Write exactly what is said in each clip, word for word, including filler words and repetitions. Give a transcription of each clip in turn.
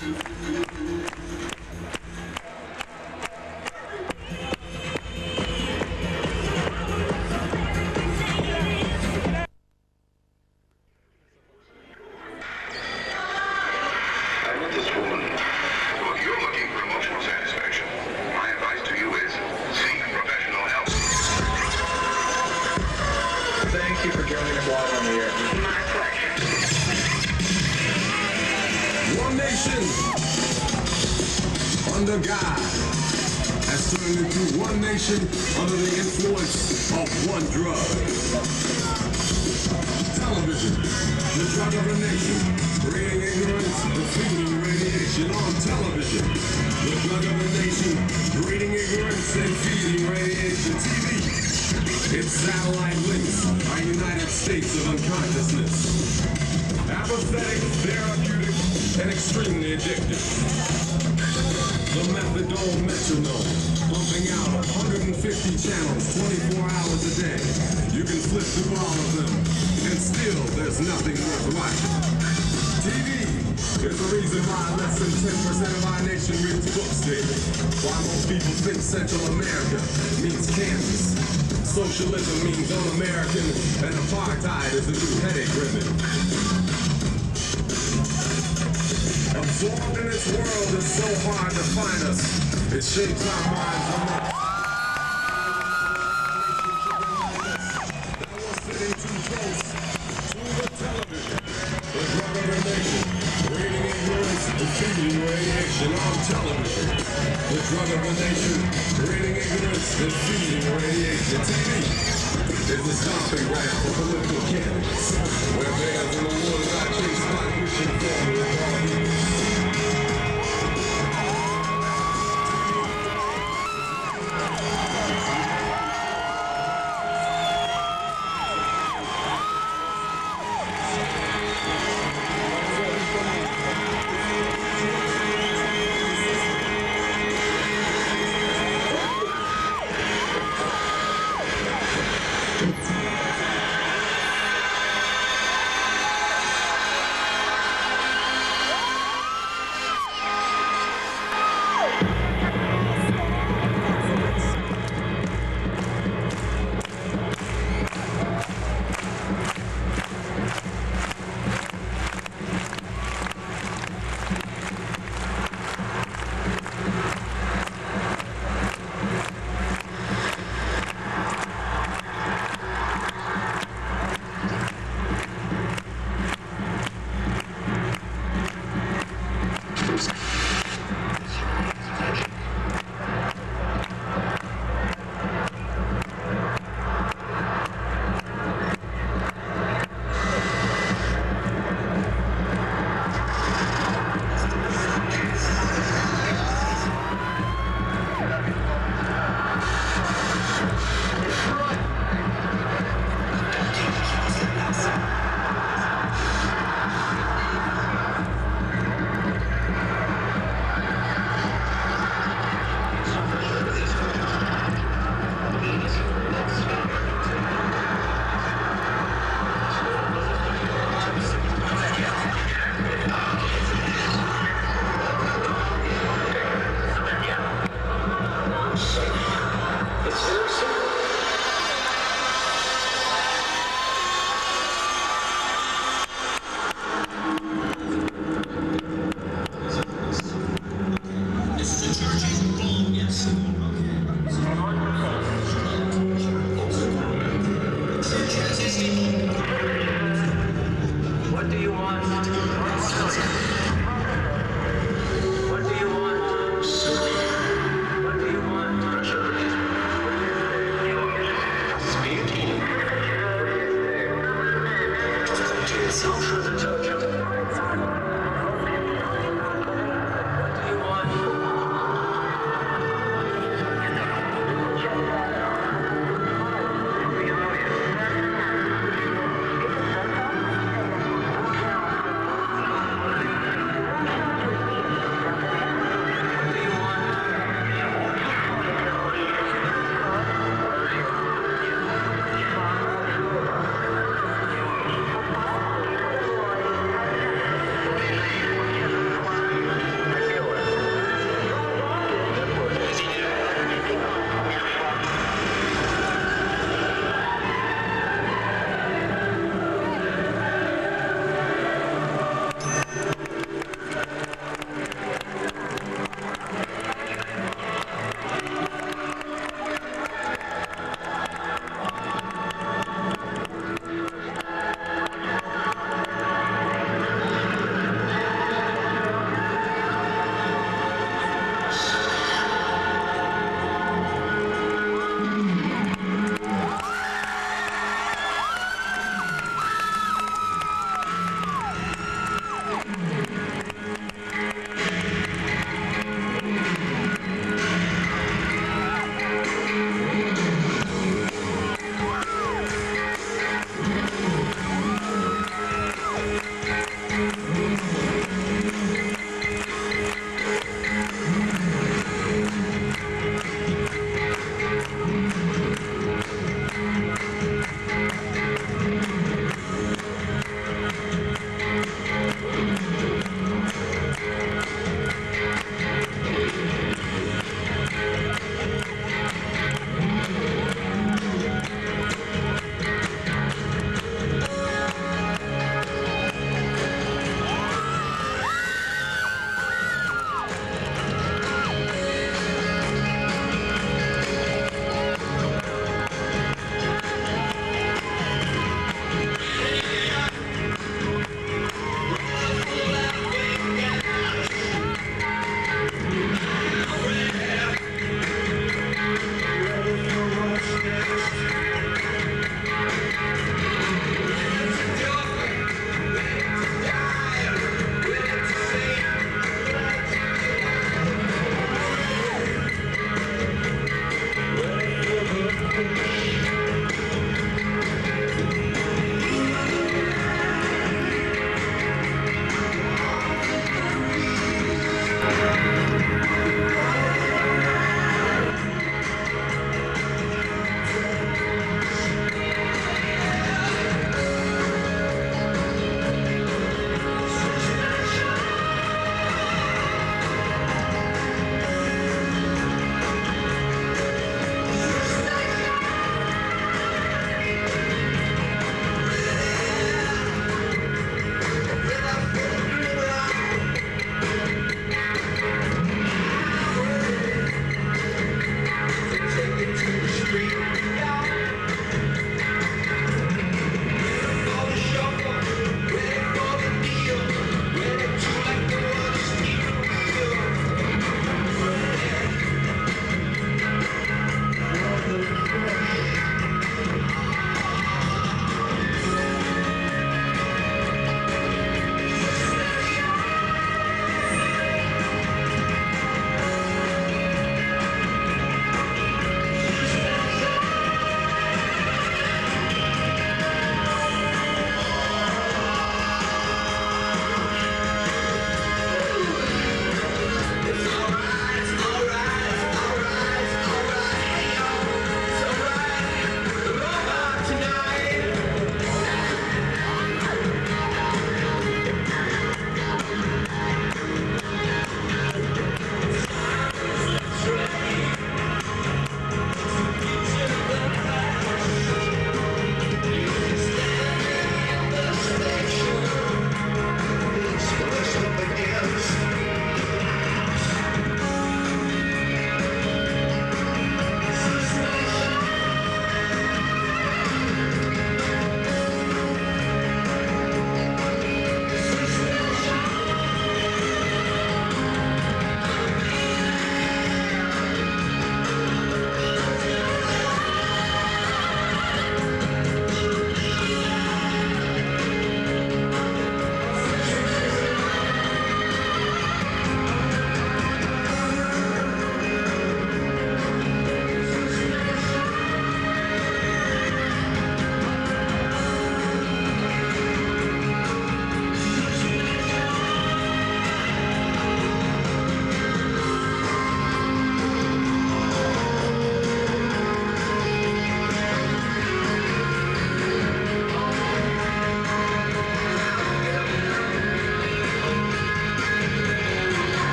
Thank you for joining us live on the air. My pleasure. One nation under God has turned into one nation under the influence of one drug. Television, the drug of a nation, bringing ignorance, defeating radiation on television. The drug of a nation, breeding ignorance and feeding radiation. T V, its satellite links are United States of unconsciousness. Apathetic, therapeutic, and extremely addictive. The methadone metronome, pumping out one hundred fifty channels twenty-four hours a day. You can flip through all of them, and still there's nothing worth watching. T V is the reason why less than ten percent of our nation reads books daily. Why most people think Central America means Kansas. Socialism means un-American, and apartheid is the new headache remedy. Absorbed in its world, it's so hard to find us. It shapes our minds so much. That we're sitting too close to the television. The drug of a nation, breeding ignorance and feeding radiation on television. The drug of a nation, breeding ignorance and feeding radiation. T V is the stomping ground for political candidates, where bears in the woods are chased by wishing for the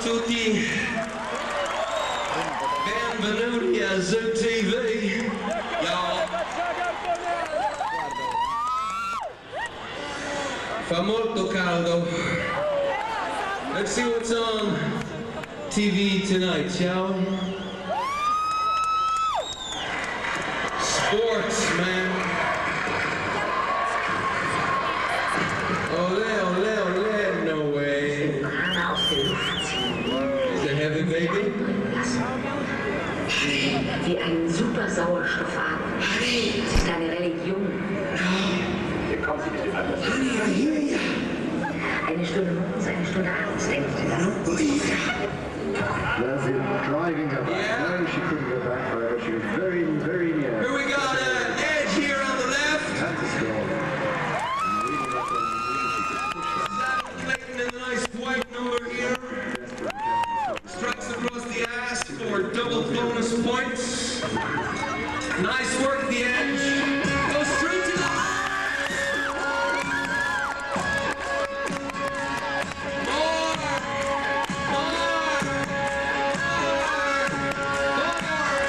tutti, benvenuti a Zoo T V, y'all. Fa molto caldo. Let's see what's on T V tonight, shall we? Sports, man. Ole, ole, ole, no way. Is it heavy, baby? Wie einen super Sauerstoffatem. Das ist eine Religion. Honey, I hear ya. Eine Stunde morgens, eine Stunde abends, denke ich I dir. don't believe ya. Leslie driving her back. Yeah. No, she couldn't go back forever. She was very, very near. Here we got uh, Edge here on the left. Had to stall. Clayton in the nice white number here. Strikes across the ass for double bonus points. Nice work, the Edge. Goes straight to the... More! More! More! More!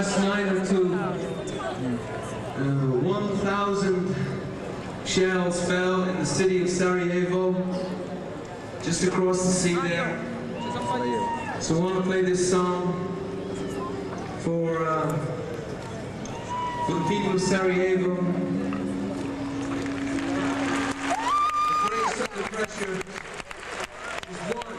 last night or two, uh, one thousand shells fell in the city of Sarajevo, just across the sea there. So I want to play this song for, uh, for the people of Sarajevo. It brings some of the pressure. There's one.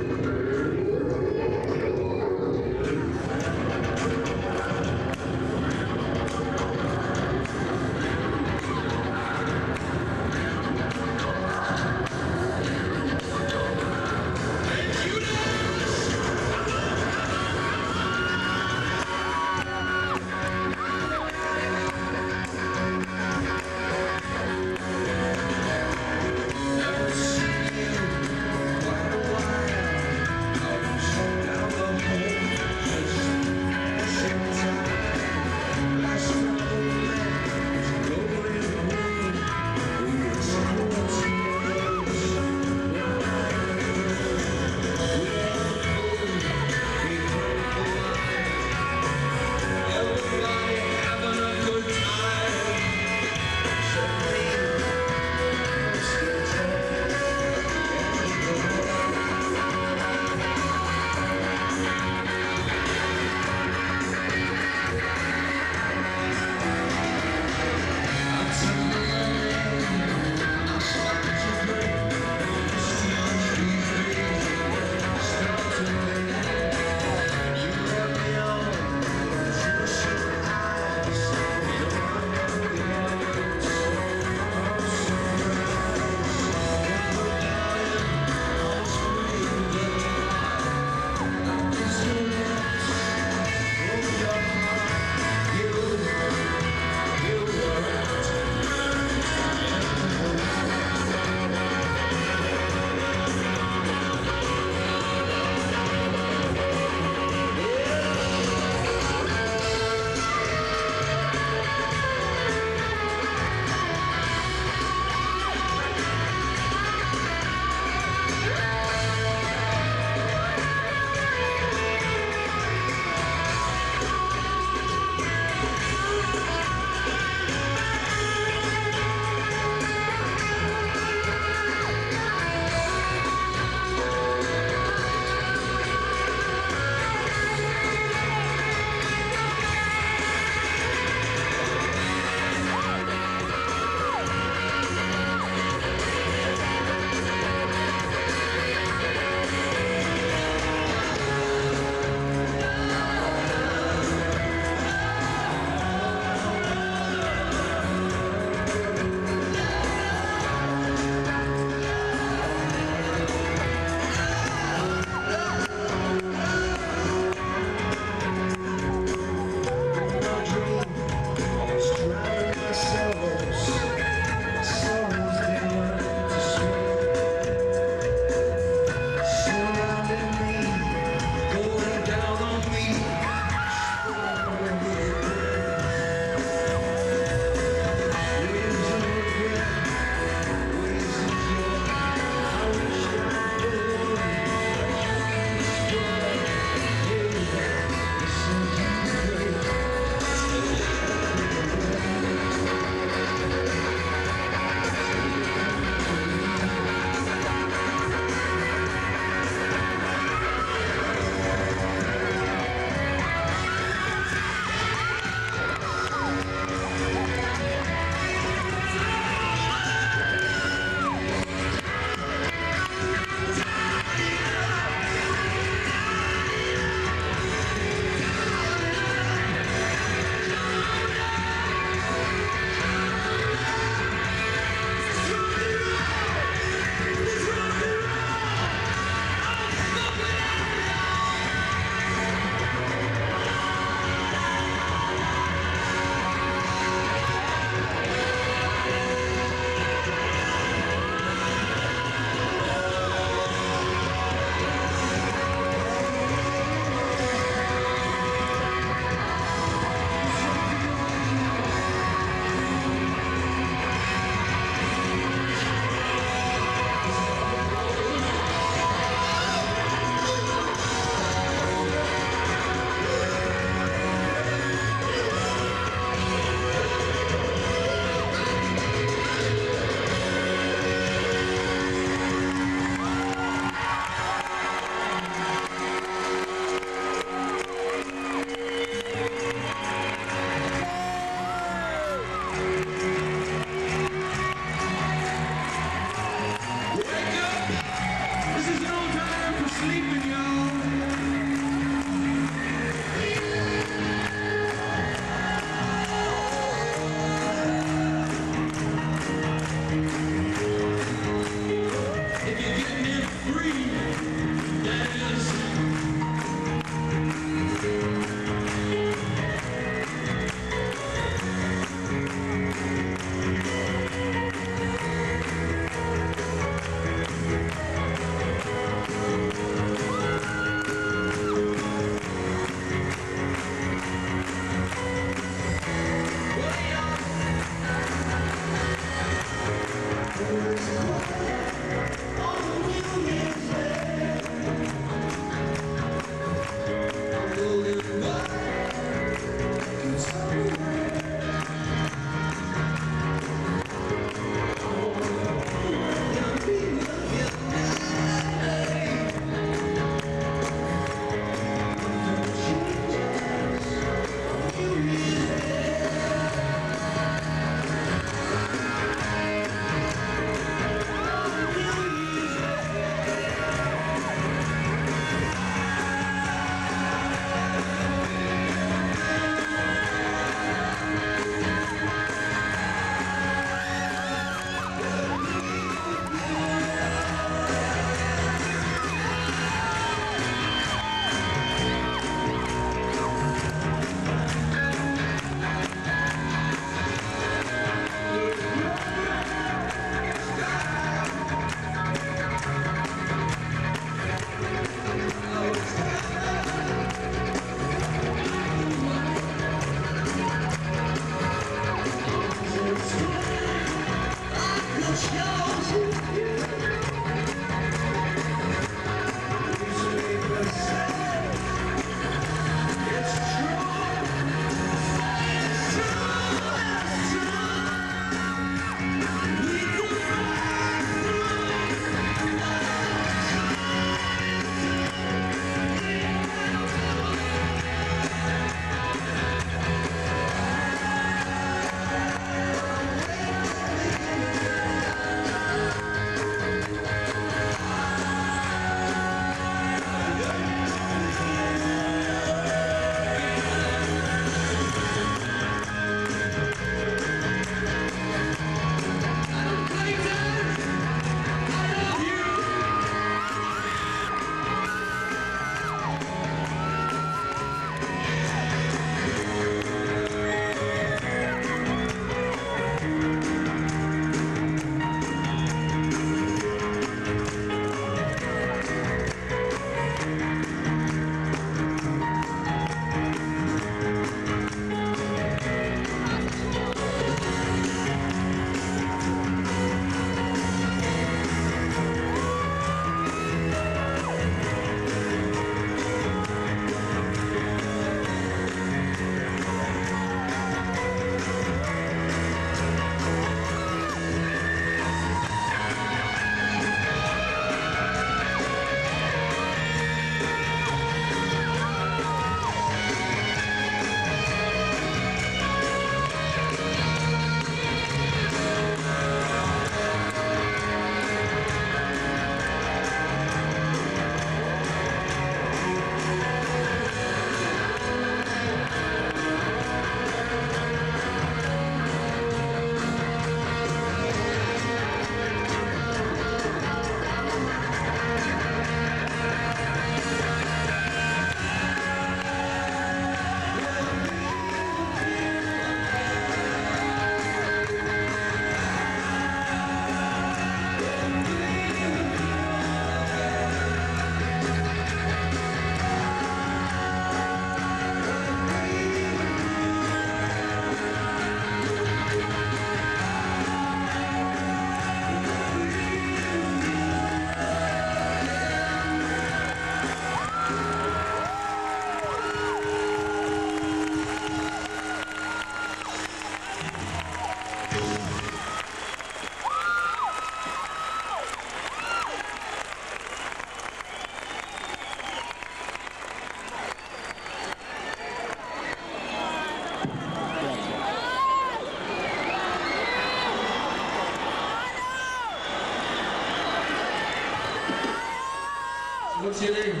what's your name?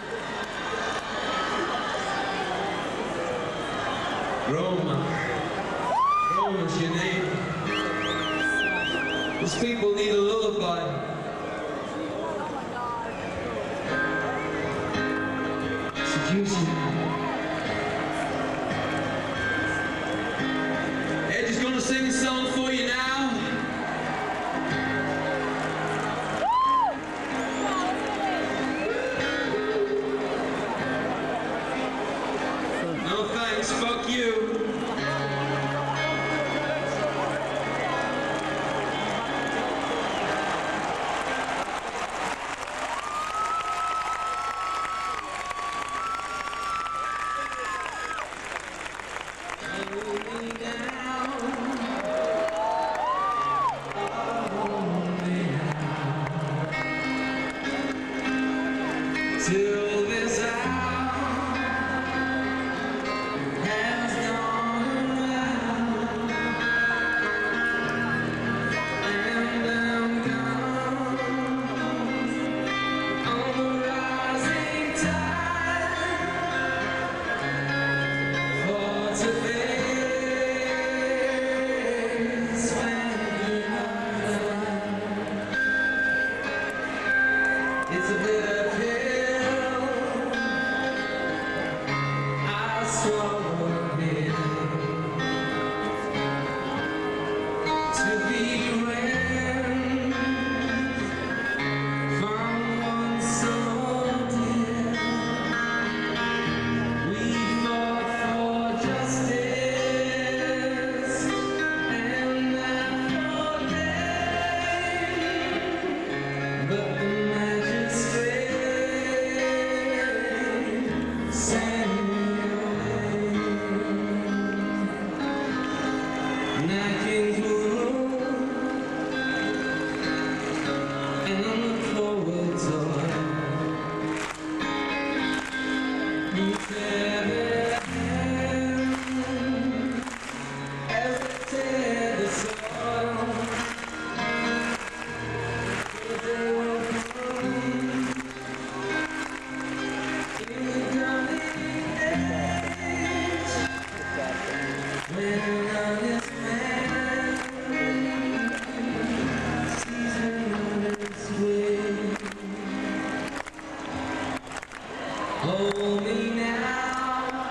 Roma. Roma's your name. These people need a lullaby. Seduce you. Edge is gonna sing a song for you now. No thanks, fuck you. Till this hour has gone around, and I'm gone on the rising tide for to face spending night. It's a bitter pill swallowed it to be rent from one so dear. We fought for justice and not for gain, but the magistrate sent knocking through, and on the corridor, you tear their hands as they tear the soil, but they will come in the coming age when honest man sees another's way. Hold me now.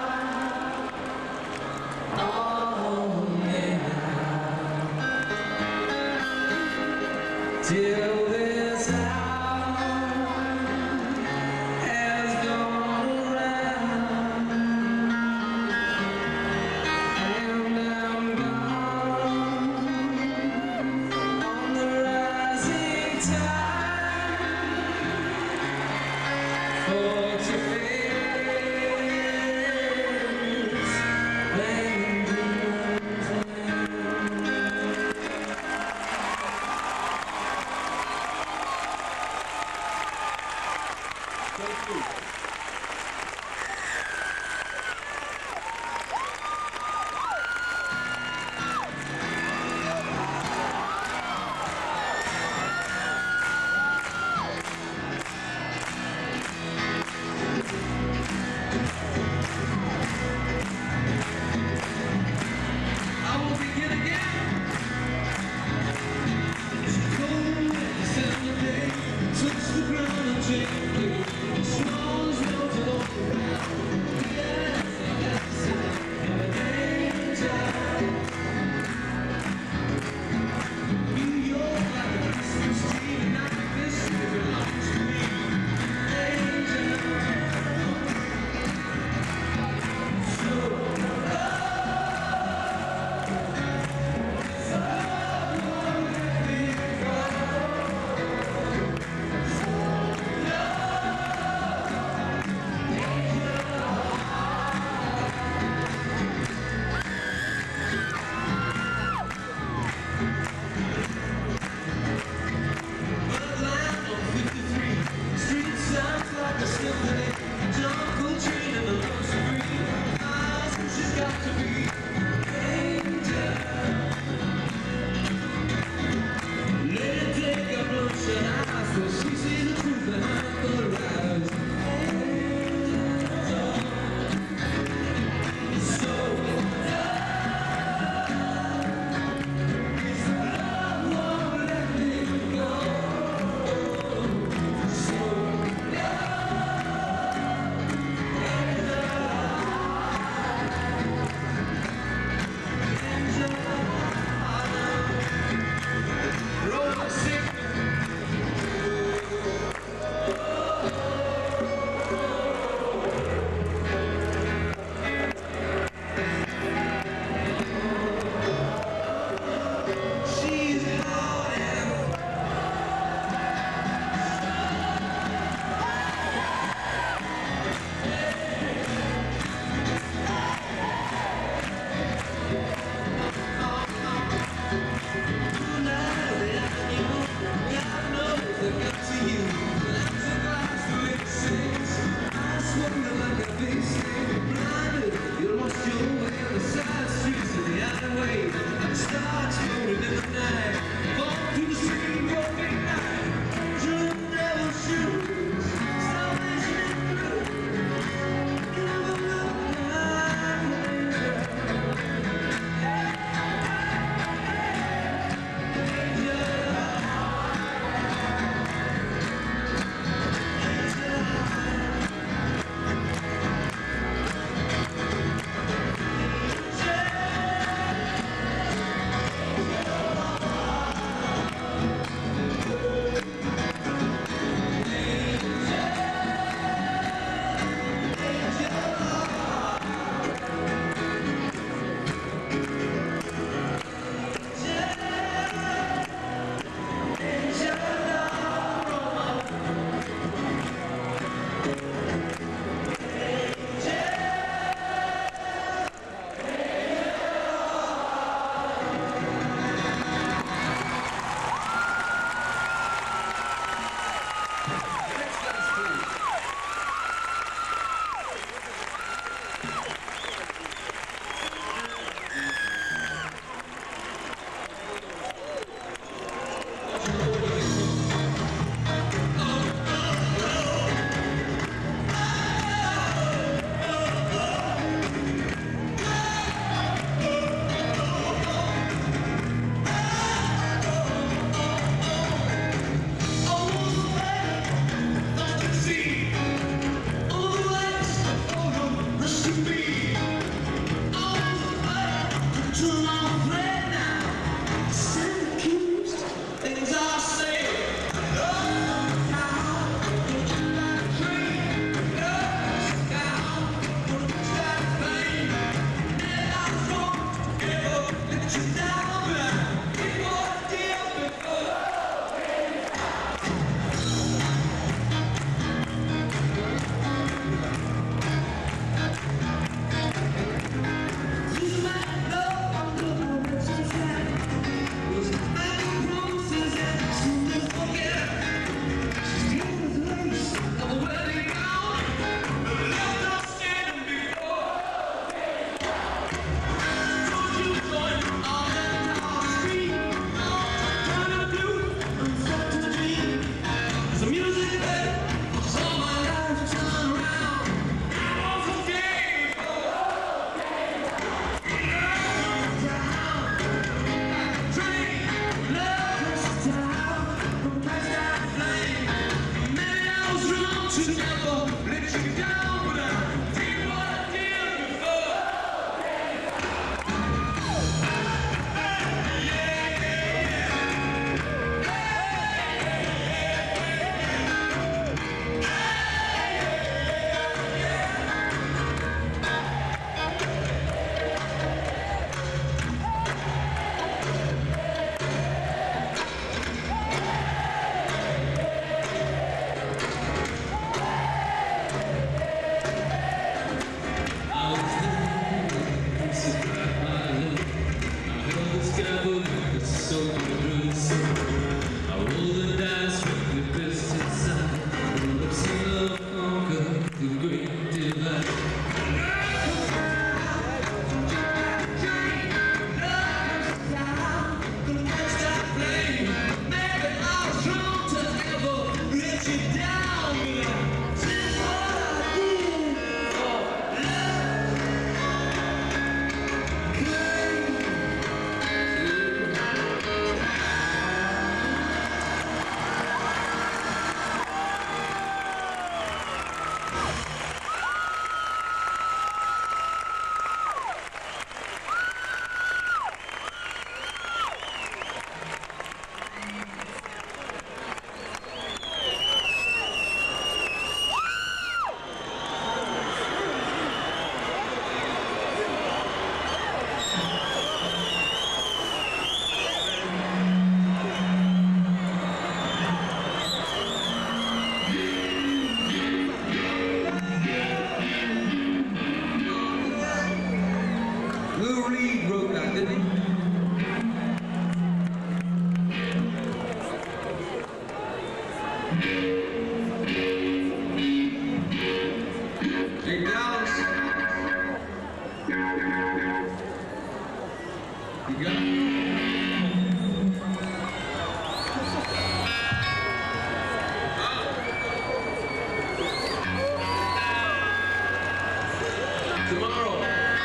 Tomorrow.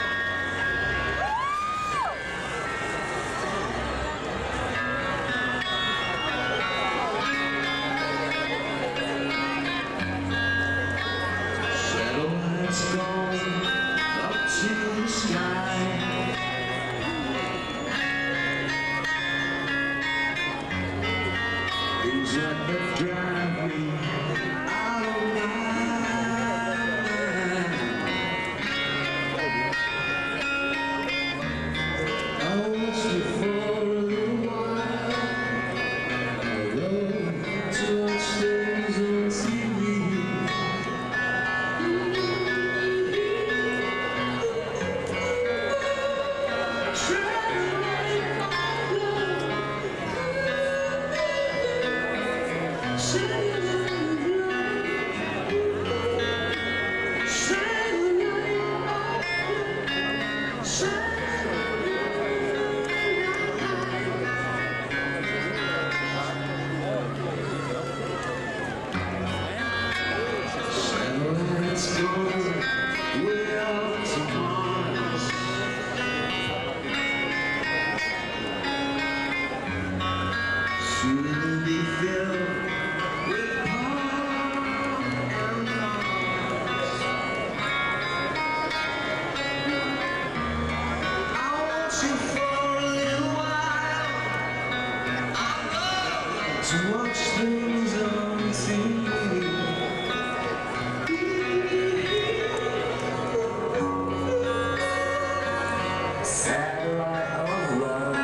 Satellites going up to the sky. Things like that drive me out of my mind. I watched you for a little while. I love to watch things on T V. Satellites going way out to Mars. Soon to be filled with pomp and Mars. I want you for a little while. I love to watch things on T V. Satellite of love.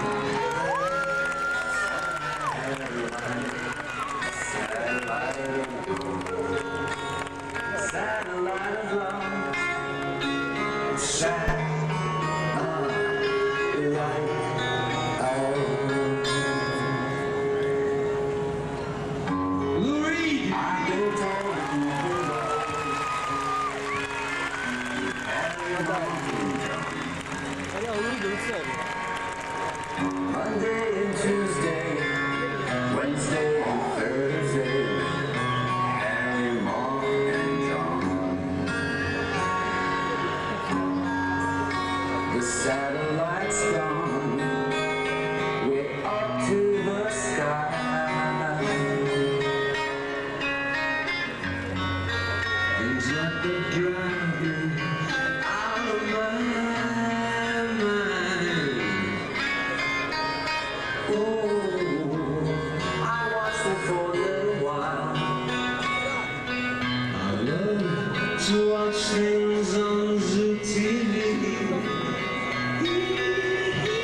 Satellite of love. Satellite of love. Satellite of love. Lou Reed. I don't talk Monday and Tuesday, Wednesday and Thursday, Harry, Mark, and John. The satellite's gone, we're up to the sky. Things like the driving out of my mind. Oh, I watched them for a little while. I love to watch things on Zoo T V.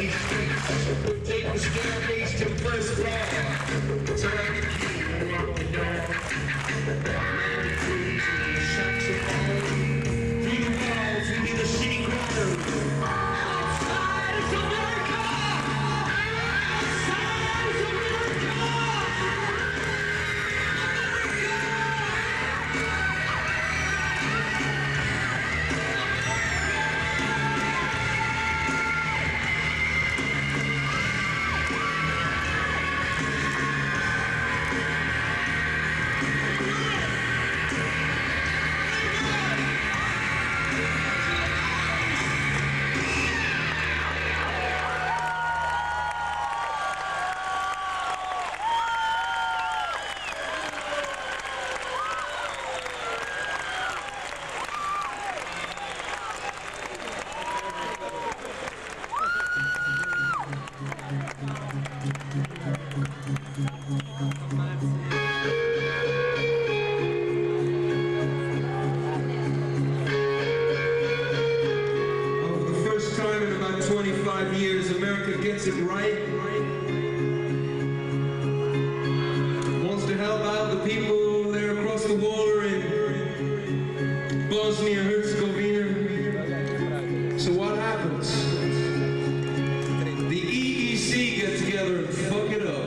these streets. Take the staircase to the first floor. Turn through the walls, we need a shitty corner. Outside is America! Outside is America! twenty-five years, America gets it right. Wants to help out the people there across the water in Bosnia Herzegovina. So what happens? The E E C get together and fuck it up.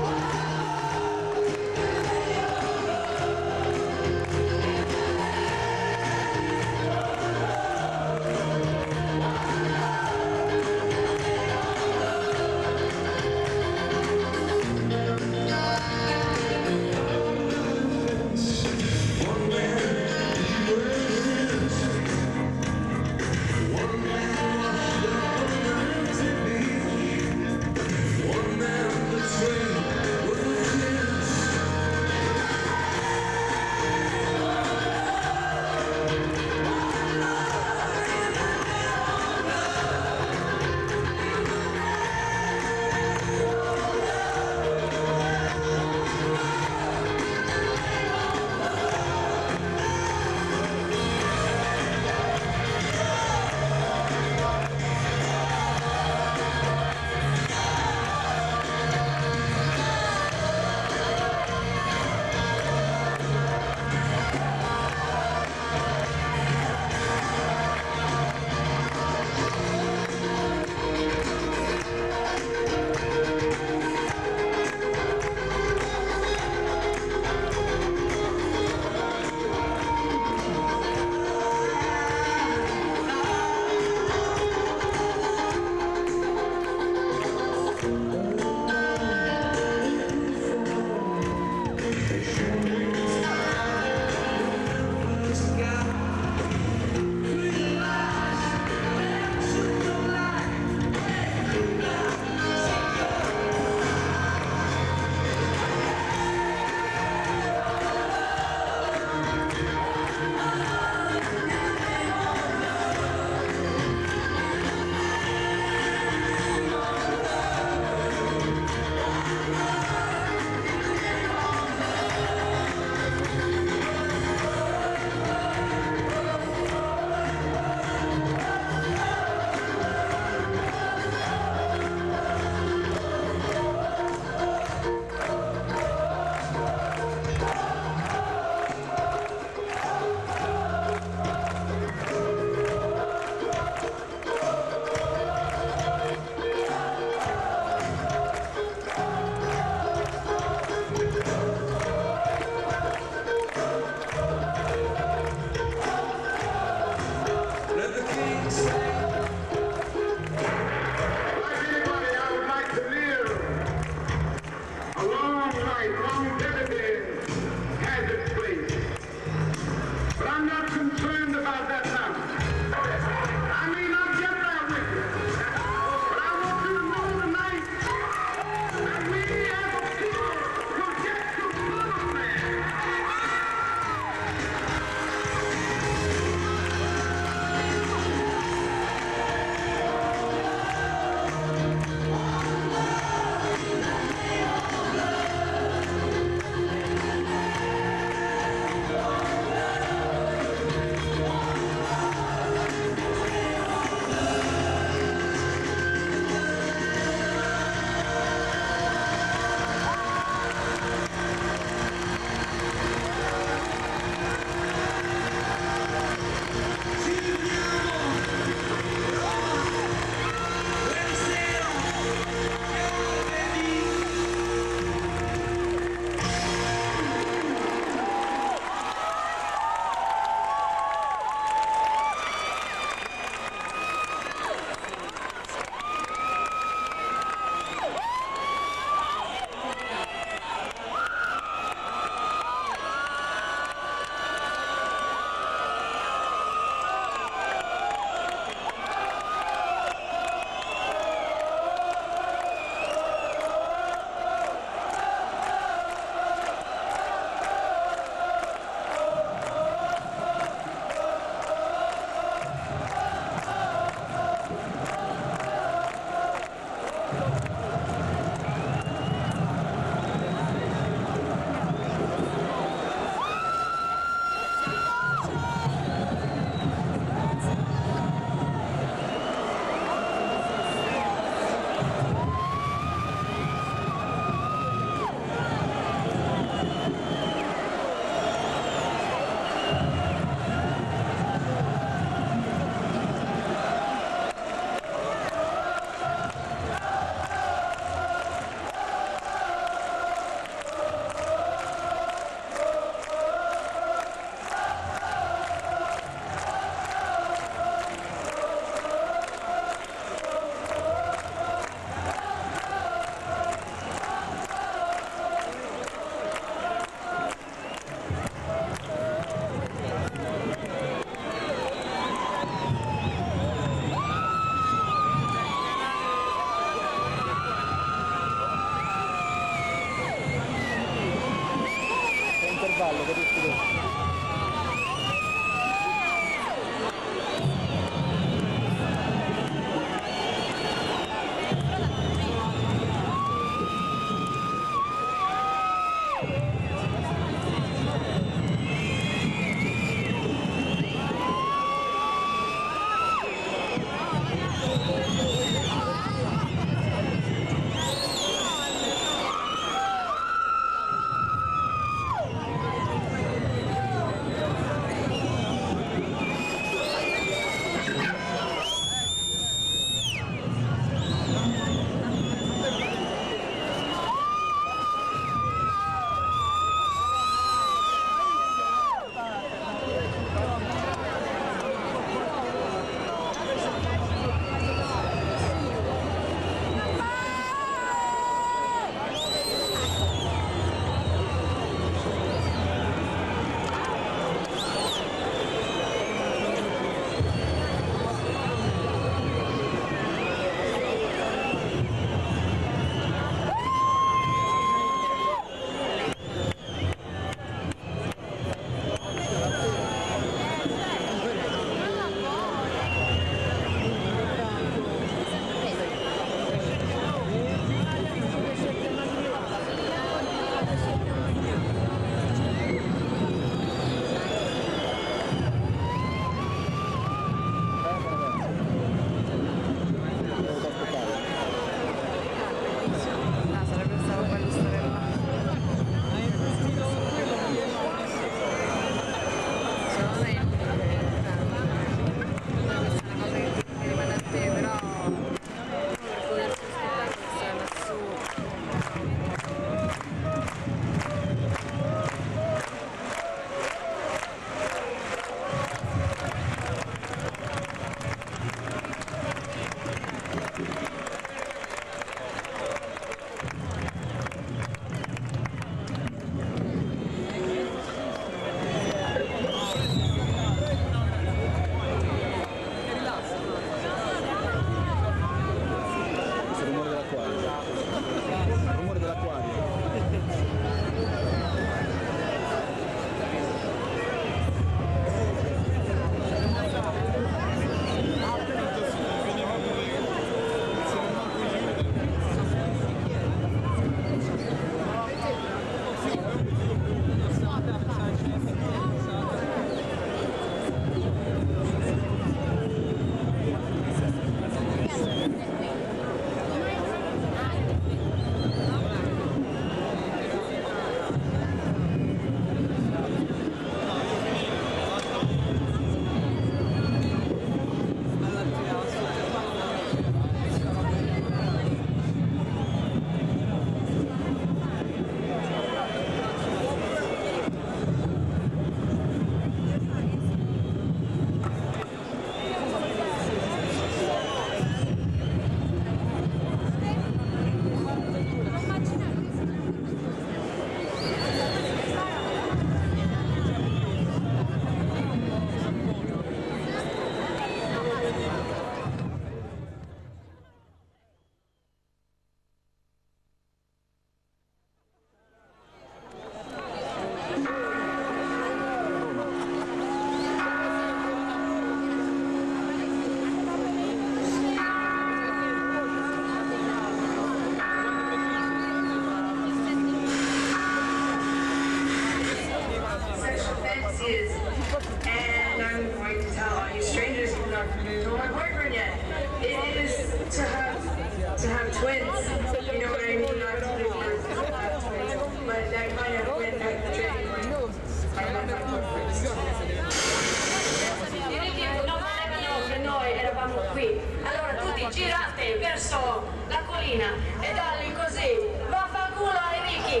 so, la collina, e dalli così, vaffanculo ai ricchi.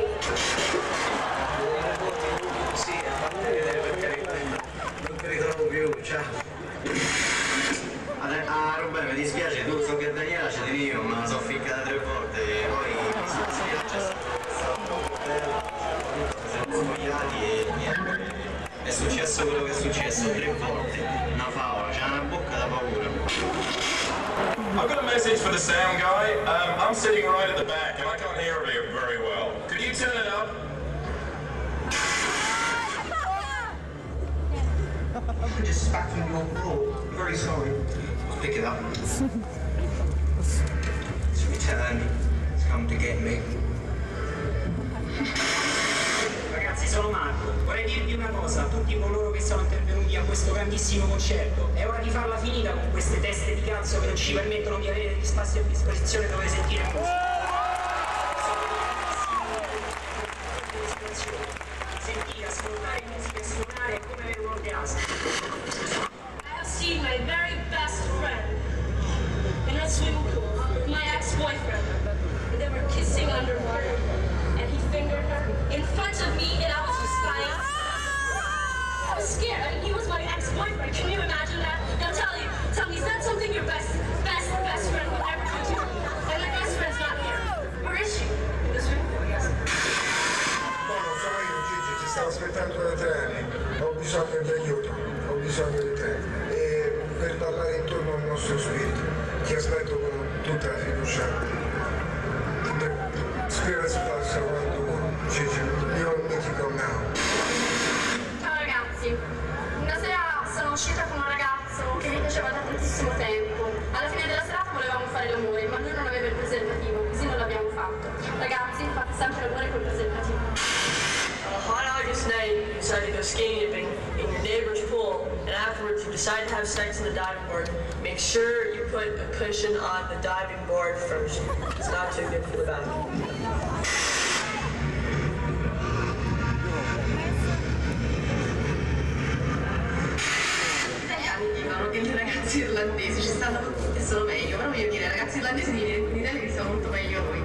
Sì, non ti ritrovo più, ciao. Ah, Ruben, mi dispiace, tu so che Daniela ce l'hai io, ma sono ficcata tre volte, poi mi sono spiace, siamo sbagliati e niente. È successo quello che è successo tre volte, una favola, c'ha una bocca da paura. I've got a message for the sound guy. Um, I'm sitting right at the back and I can't hear you very well. Could you turn it up? I'm just smacking your floor. Very sorry. Pick it up. It's returned. It's come to get me. Ragazzi, sono Marco. Vorrei dirvi una cosa a tutti coloro che sono intervenuti a questo grandissimo concerto. È ora di farla finita con queste teste di cazzo che non ci permettono di avere degli spazi a disposizione dove sentire musica. Sentire, ascoltare musica e suonare è come avere un orgasmo. I have seen my very best friend in a swimming pool with my ex-boyfriend. They were kissing underwater, and he fingered her in front of me, and I was just like, I was scared. I mean, he was my ex-boyfriend. Can you imagine that? Now tell you, tell me, is that something your best, best, best friend would ever do to you? And my best friend's not here. Where is she? In the swimming pool, yes. No, non sono io, Gigi, ti stavo aspettando da tre anni. Ho bisogno di aiuto, ho bisogno di te. E per parlare intorno al nostro spirito, ti aspetto con tutta la fiducia. Spirits passa quando Gigi, io non mi dico now. Ciao ragazzi, una sera sono uscita con un ragazzo che mi piaceva da tantissimo tempo. Alla fine della serata volevamo fare l'amore, ma lui non aveva il preservativo, così non l'abbiamo fatto. Ragazzi, fate sempre l'amore col preservativo. On a hot August night, you decide to go skinny dipping in your neighbor's pool, and afterwards you decide to have sex on the diving board. Make sure you put a cushion on the diving board first. It's not too good for the back. Gli italiani dicono che i ragazzi irlandesi ci stanno e sono meglio, però voglio dire, i ragazzi irlandesi in Italia che siamo molto meglio noi.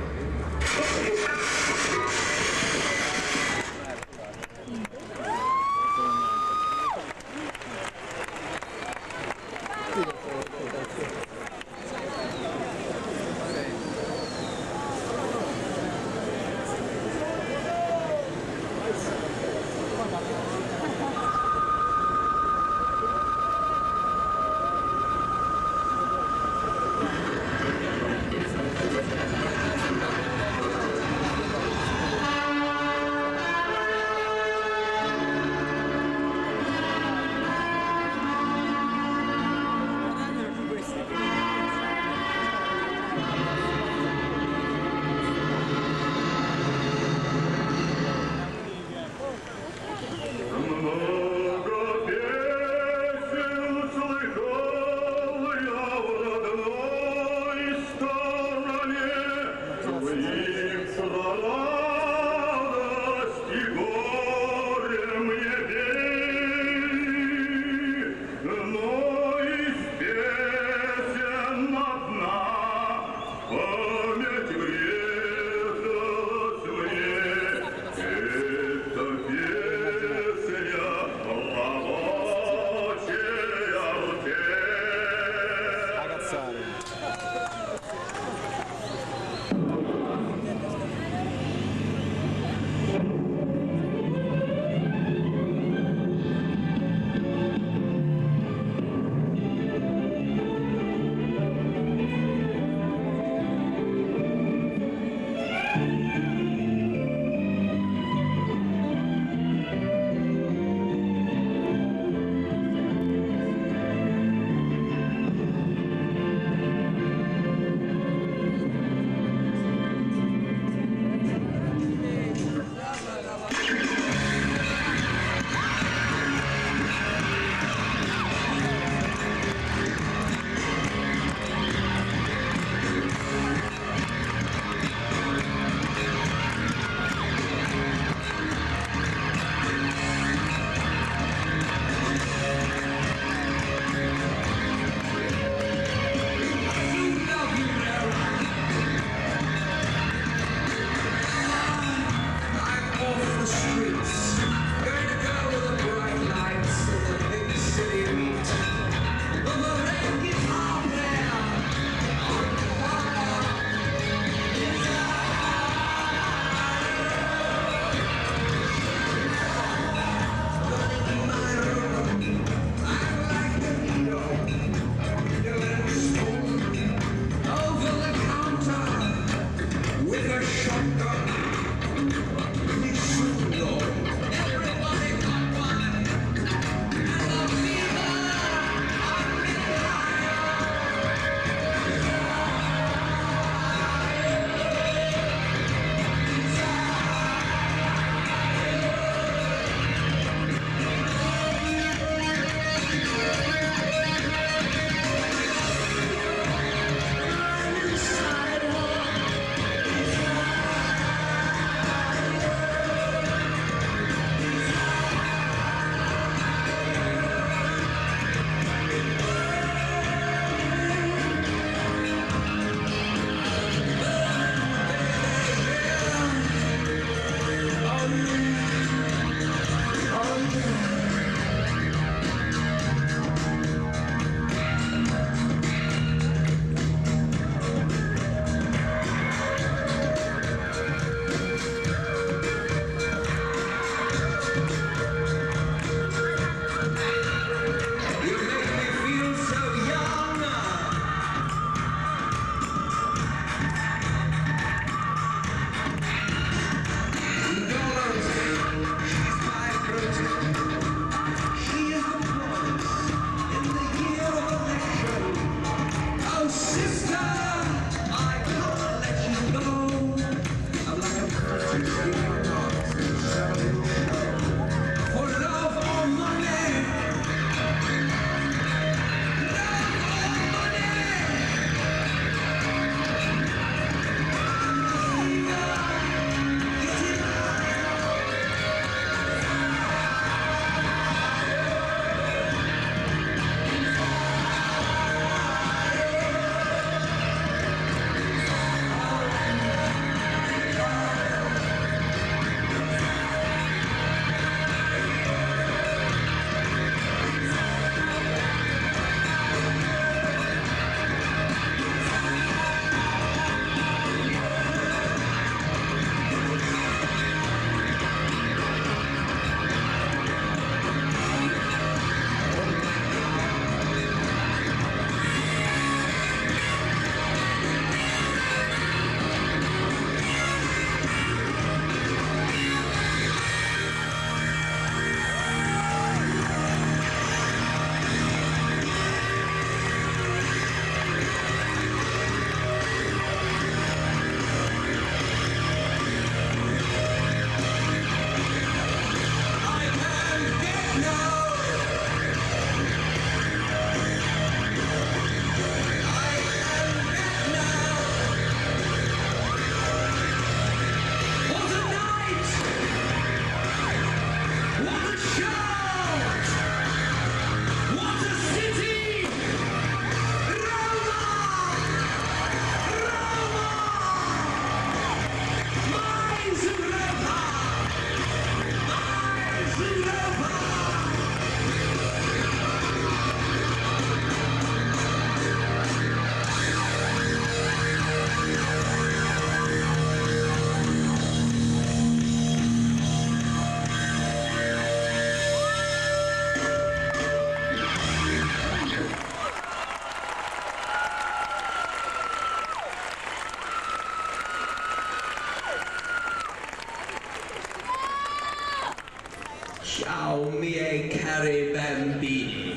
Ciao miei cari bambini.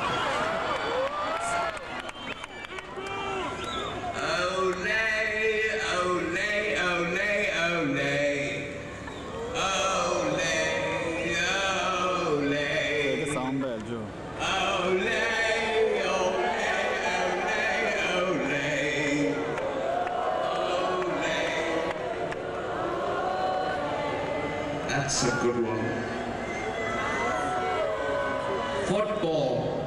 Olè, olè, olè, olè. Olè, olè. Questo è un belgio. Olè, olè, olè, olè. Olè. That's a good one. Football.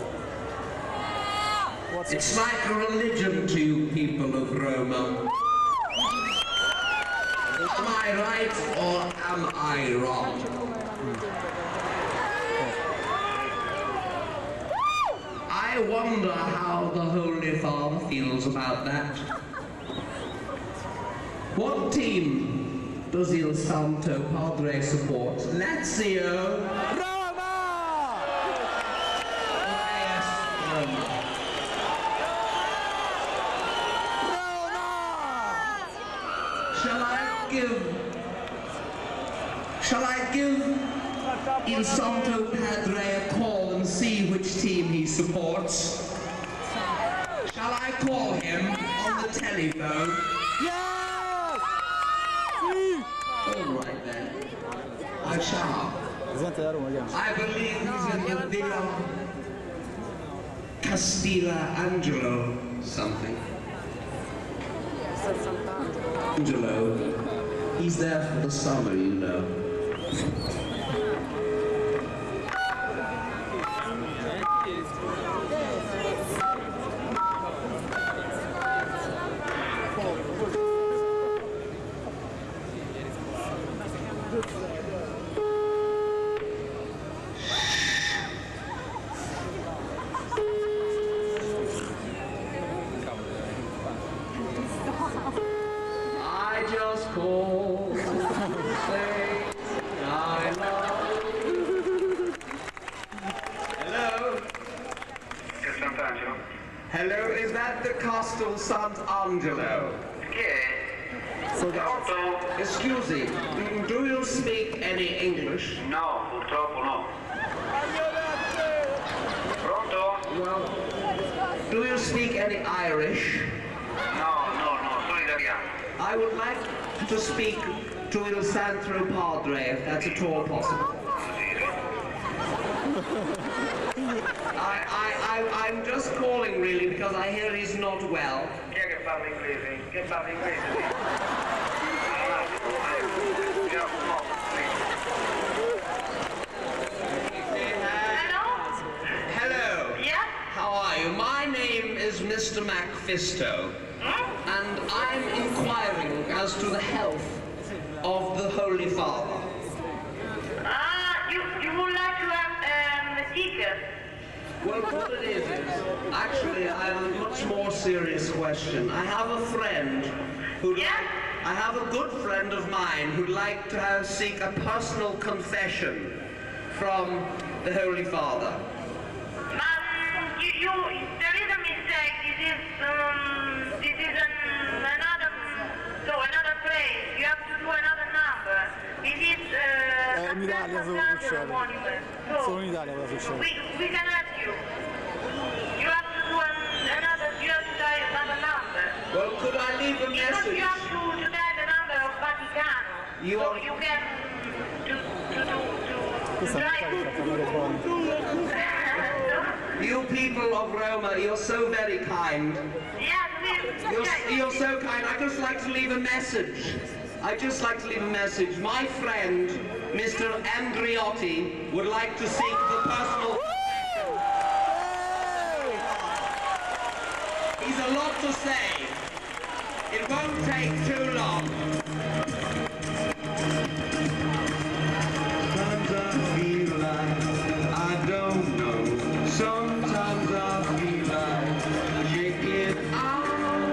It's like a religion to you people of Roma. Am I right or am I wrong? I wonder how the Holy Father feels about that. What team does Il Santo Padre support? Lazio? Roma! Yes, Roma. Shall I give... Shall I give Il Santo Padre a call and see which team he supports? Shall I call him on the telephone? Yes! All right then. I shall. I believe he's in the Villa Castilla Angelo something. Angelo. He's there for the summer, you know. I just called to say I love you. Hello? Hello, is that the Castel Sant'Angelo? Excuse me, do you speak any English? No, purtroppo no. Pronto? Well, do you speak any Irish? No, no, no, sono italiano. I would like to speak to Il Santo Padre, if that's at all possible. I, I, I, I'm just calling really because I hear he's not well. Chi è che parla inglese? Che parla inglese? Hello? Yeah? How are you? My name is Mister Macfisto, and I'm inquiring as to the health of the Holy Father. Ah, you, you would like to have um, a ticket? Well, what it is is, actually, I have a much more serious question. I have a friend who'd Yeah? like, I have a good friend of mine who'd like to have, seek a personal confession from the Holy Father. Um, you, you, there is a mistake. This is, um, this is an, another, so another place. You have to do another number. This is, uh, Eh, in Italia solo succede. So, Solo in Italia cosa succede. we, we can help you. You have to do an, another, you have to dial another number. Well, could I leave a Because message? you have to, to dial the number of Vaticano. You so are- you can, to, to, to, to, to Questa drive. è una parlare buono. You people of Roma, you're so very kind. Yeah, we, You're, yeah, you're so kind. I'd just like to leave a message. I'd just like to leave a message. My friend, Mister Andriotti, would like to seek the personal... He's a lot to say. It won't take too long. Sometimes I feel like I don't know. Sometimes I feel like shaking out.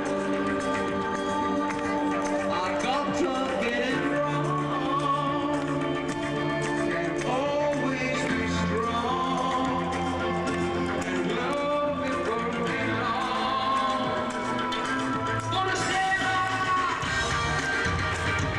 I got to get it wrong. Can't always be strong. And love is working on. Gonna stay alive.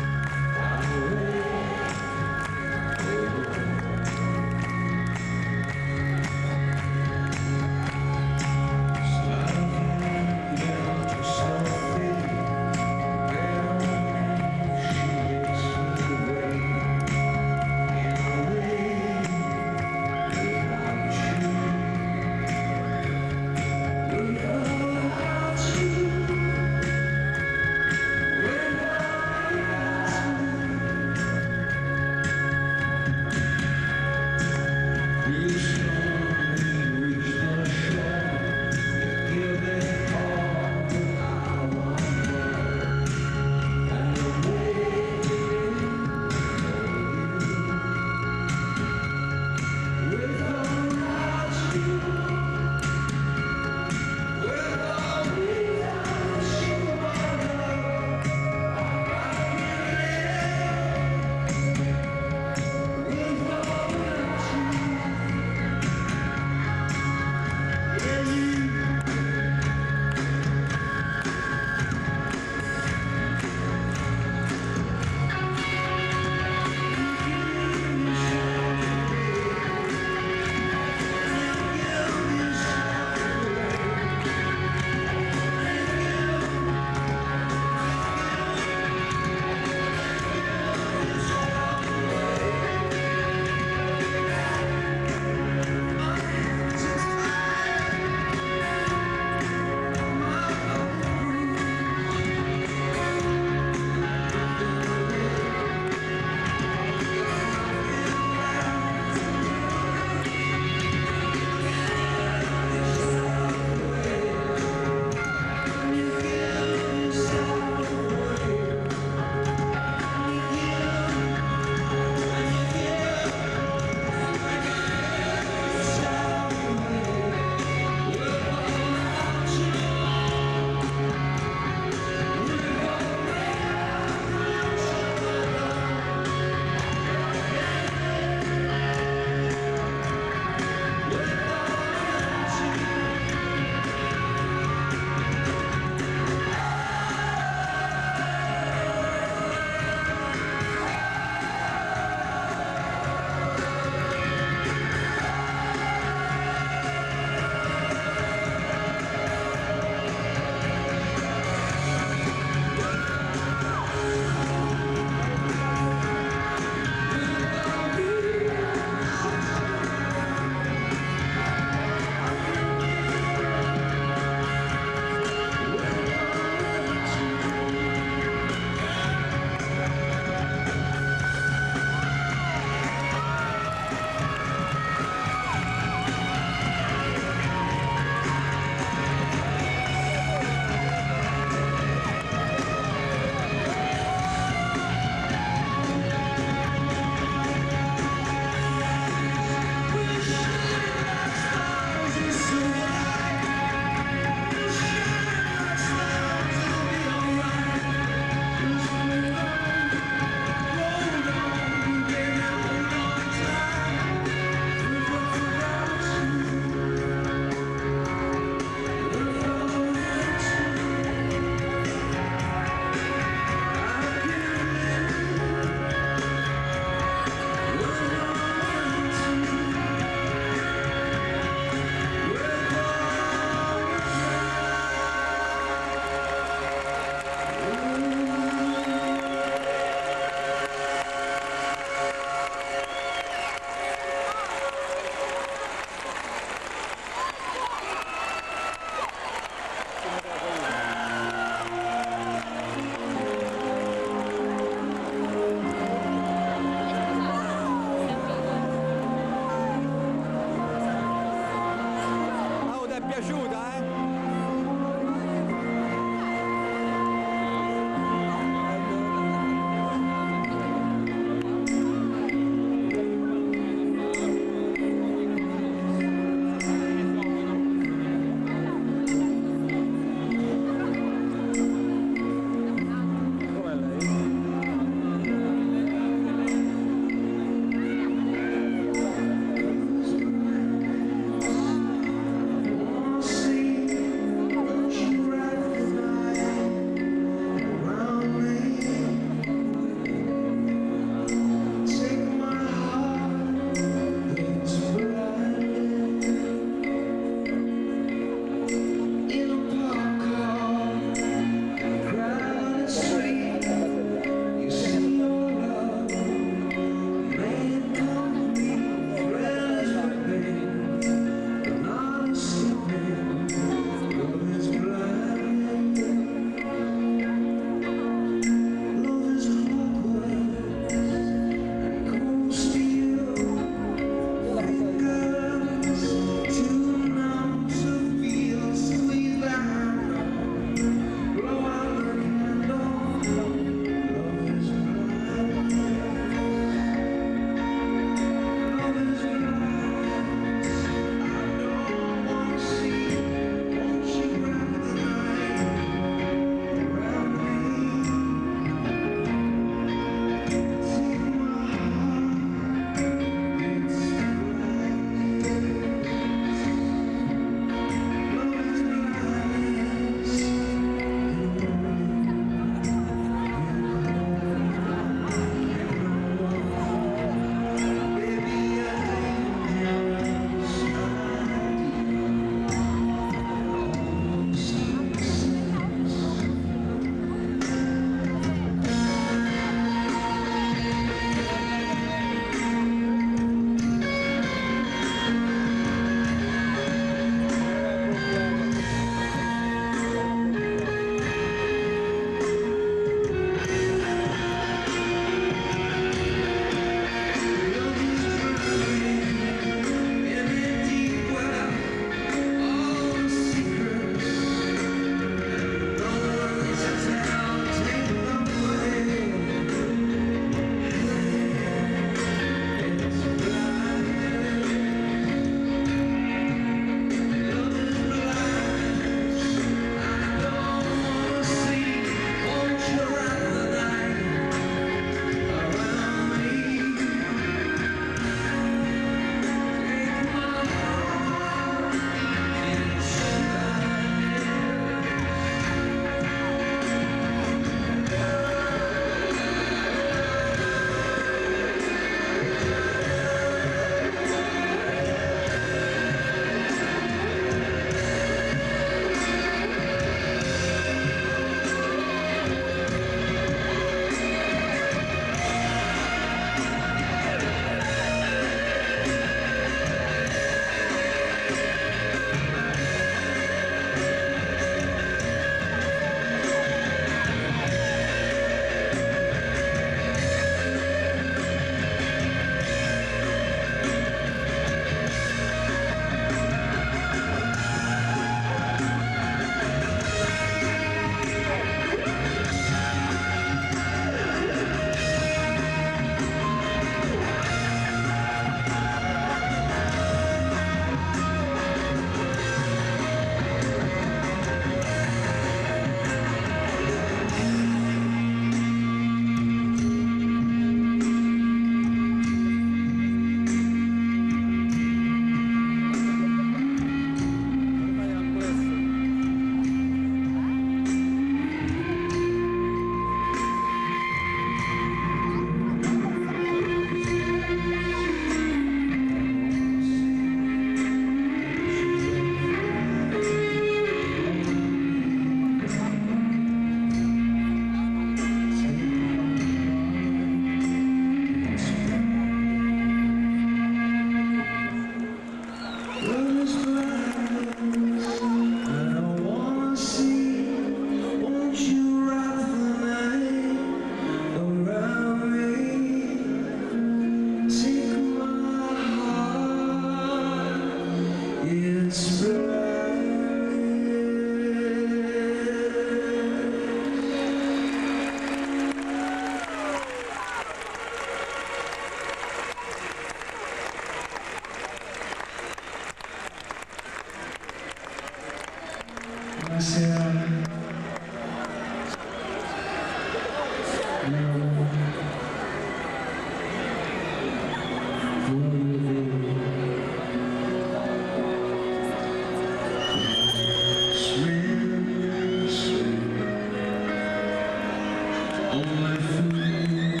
Swim, swim, all my food.